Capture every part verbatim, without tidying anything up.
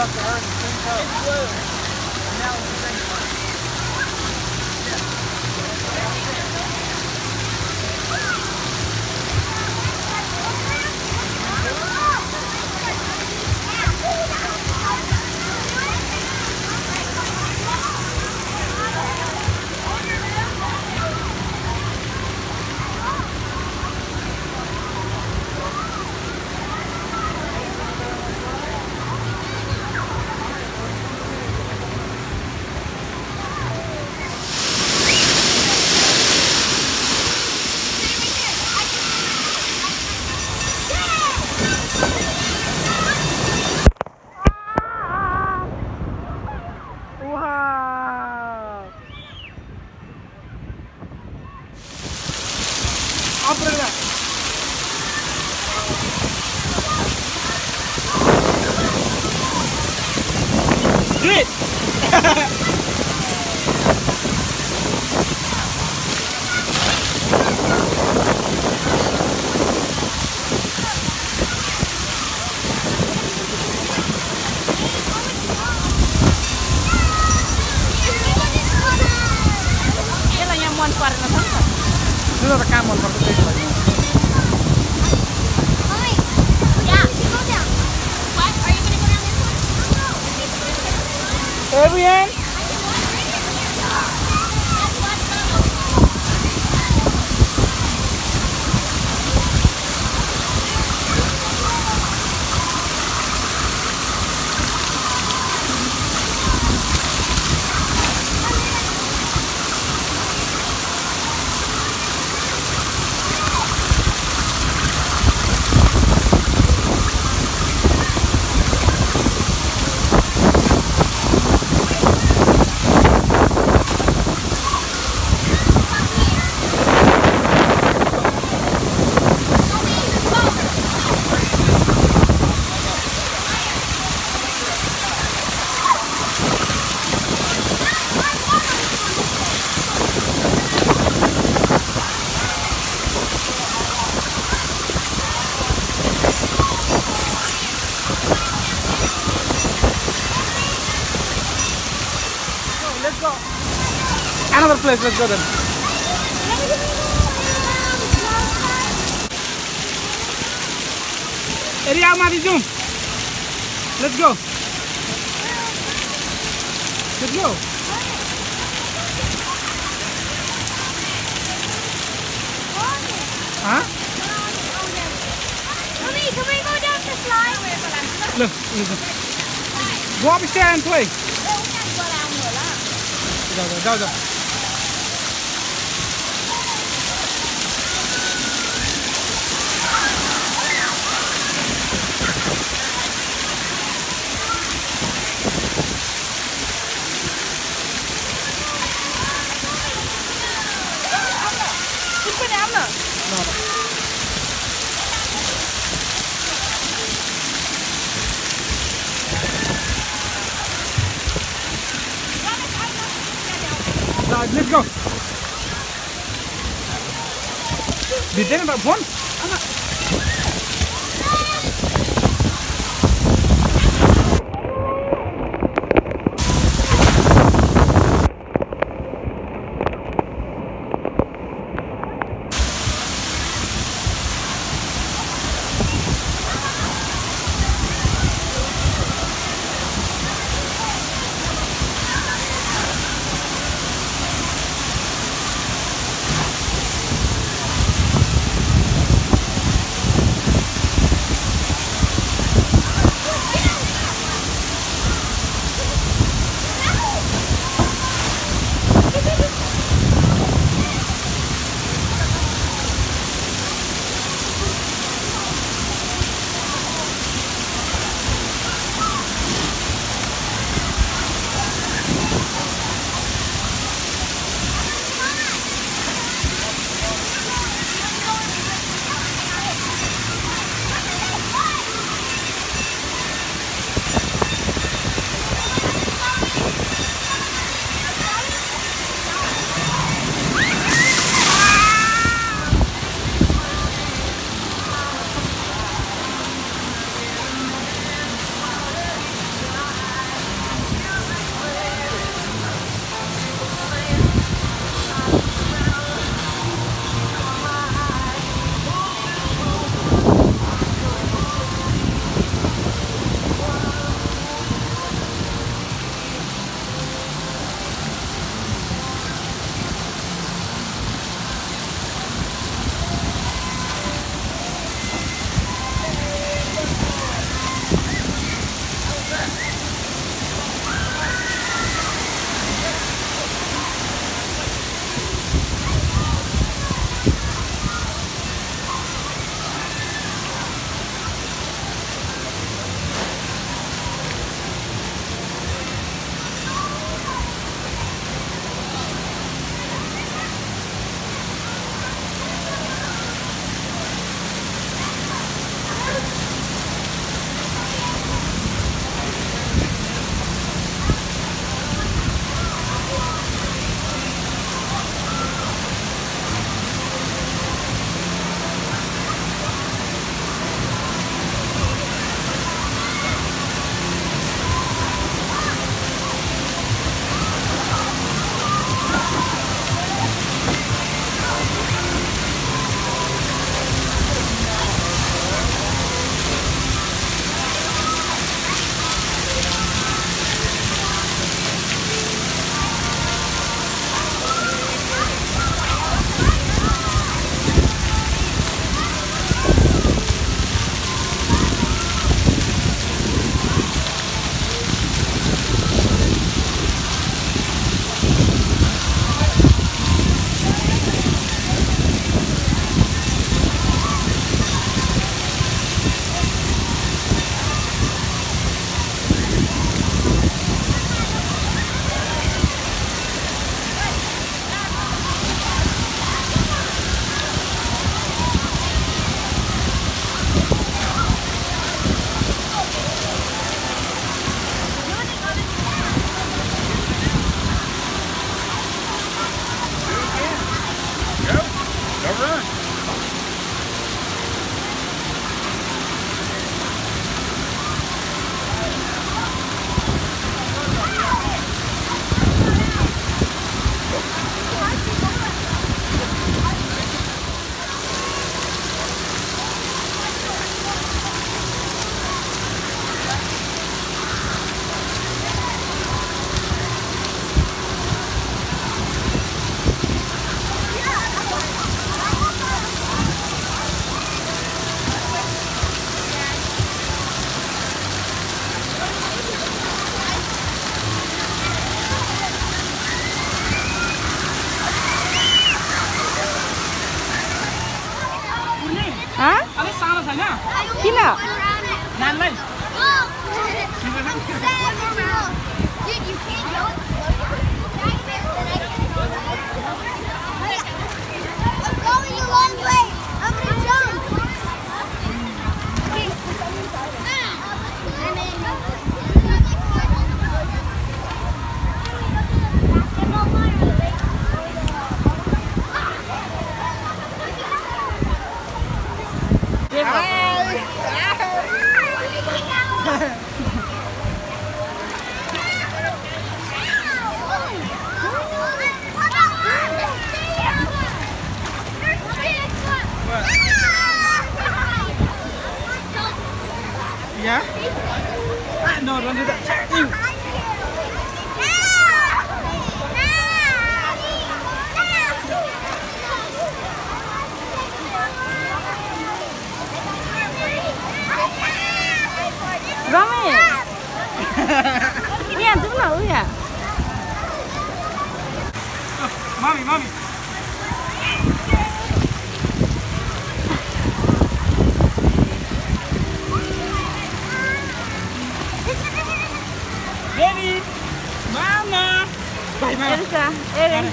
up to her in the same coat. It's blue. And now it's the same color. Do it! Yan lang yung one part na sangka. Dito na kamon para sa ito. Everyone? Let's go. Another place, let's go then. Area Mari, zoom. Let's go. Let's go. Huh? Mommy, can we go down the slide? Look, listen. Go upstairs and play. Go, go, go, go. No, no. Right, let's go. Did they have one? turun. Hah? Ada salah saja. Kina? Nanti. Ya? Ah, no, don't do that. Ew. Rame. Ini antum tahu ya? Oh, mami, mami. Baby, mama. Bye, mama. Arisha, Erin.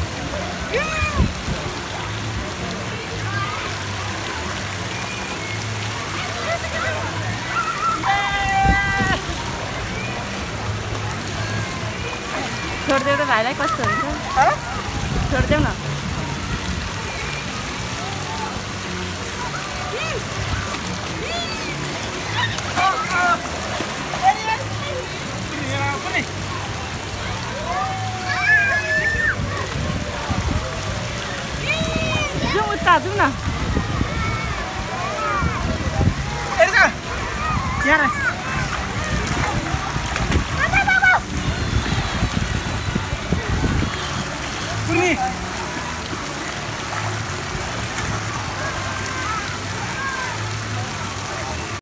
छोड़ दे तो भाईलाई कस्तो हुन्छ छोड़ देऊ न जाऊ उता जाऊ न Arisha, यहाँ Purni.